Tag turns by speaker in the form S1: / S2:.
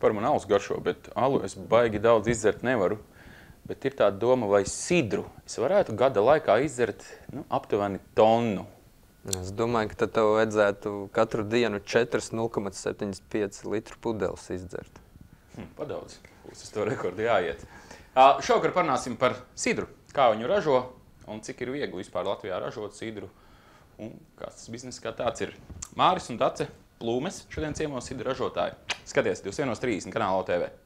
S1: vispār man alus garšo, bet alu es baigi daudz izdzert nevaru. Bet ir tāda doma, vai sidru es varētu gada laikā izdzert aptuveni tonu.
S2: Es domāju, ka tad tev vajadzētu katru dienu 0,75 litru pudeles izdzert.
S1: Padaudz. Būs uz to rekordu jāiet. Šovakar parunāsim par sidru. Kā viņu ražo un cik ir viegli vispār Latvijā ražot sidru. Un kāds tas bizness kā tāds ir. Māris un Dace Plūmes šodien ciemos sidru ražotāji. Skaties 21:30 kanāla OTV.